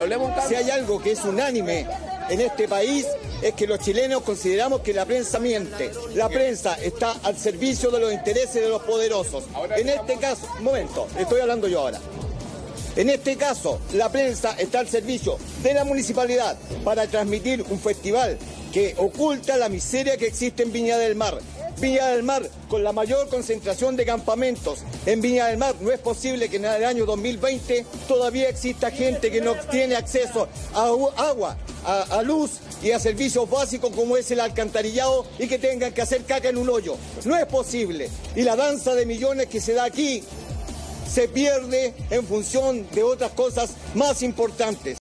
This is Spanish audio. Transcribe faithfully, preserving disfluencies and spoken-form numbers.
Si hay algo que es unánime en este país es que los chilenos consideramos que la prensa miente. La prensa está al servicio de los intereses de los poderosos. En este caso, un momento, estoy hablando yo ahora. En este caso, la prensa está al servicio de la municipalidad para transmitir un festival que oculta la miseria que existe en Viña del Mar. Viña del Mar, con la mayor concentración de campamentos en Viña del Mar, no es posible que en el año dos mil veinte todavía exista gente que no tiene acceso a agua, a, a luz y a servicios básicos como es el alcantarillado y que tengan que hacer caca en un hoyo. No es posible. Y la danza de millones que se da aquí se pierde en función de otras cosas más importantes.